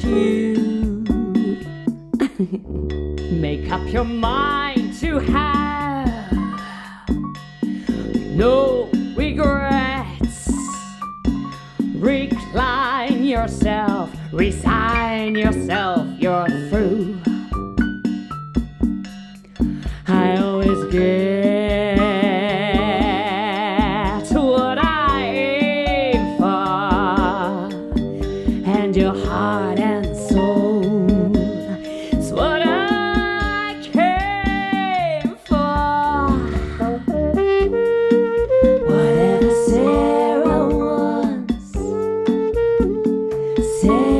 you. Make up your mind to have no regrets. Recline yourself, resign yourself, you're through. I always get what I aim for, and your heart and soul is what I came for. Whatever Sarah wants, Sarah